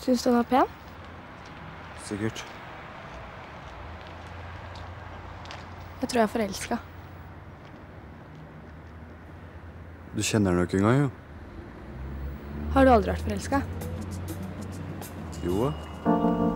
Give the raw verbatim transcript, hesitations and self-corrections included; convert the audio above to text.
Syns du han er pen? Sikkert. Jeg tror jeg er forelsket. Du kjenner den jo ikke engang, jo. Har du aldri vært forelsket? Jo.